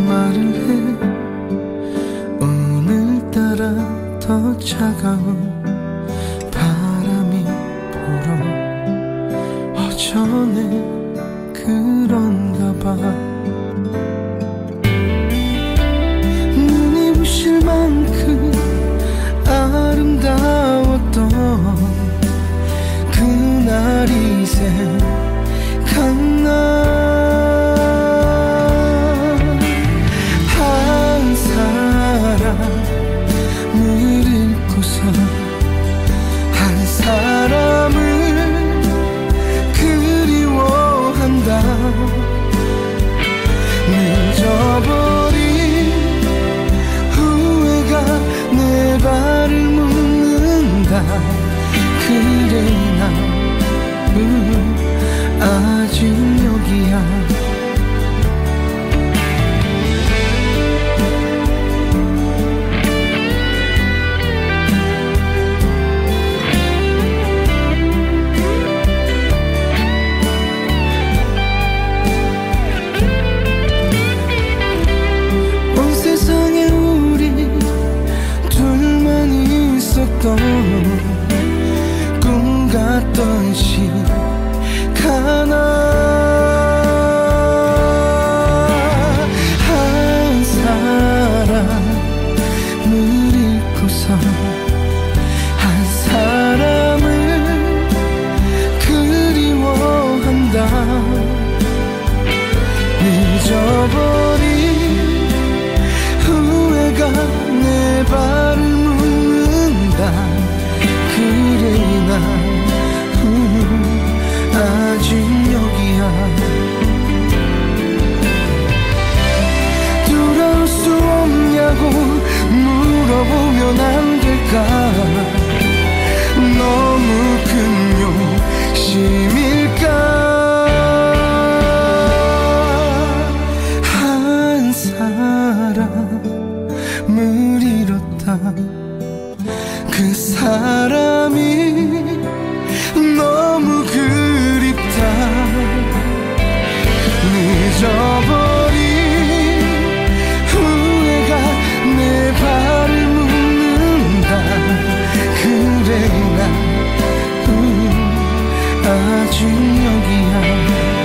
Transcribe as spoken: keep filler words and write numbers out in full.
말을 해. 오늘따라 더 차가운 바람이 불어. 어전에 그런가 봐. 눈이 부실 만큼 아름다웠던 그날이 생각나. 한 사람을 잃고서 한 사람을 그리워한다. 늦어버린 후회가 내 발을 묶는다. 그래 난 음, 아직 여기야. 온 세상에 우리 둘만 있었던 꿈 같던 시간아. 한 사람을 잃고서 한 사람을 그리워한다. 늦어버린 후회가 내 발을 묶는다. 그래 난 음, 아직 여기야. 돌아올 수 없냐고 물어보면 안 될까. 너무 큰 욕심일까. 한 사람을 잃었다. 그 사람이 너무 그립다. 늦어버린 후회가 내 발을 묶는다. 그래 난 음, 아직 여기야.